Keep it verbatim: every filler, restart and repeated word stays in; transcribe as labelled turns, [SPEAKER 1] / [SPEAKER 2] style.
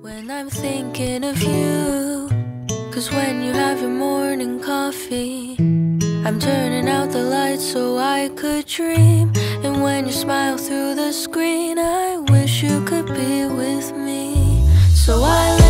[SPEAKER 1] When I'm thinking of you, 'cause when you have your morning coffee, I'm turning out the lights so I could dream. And when you smile through the screen, I wish you could be with me. So I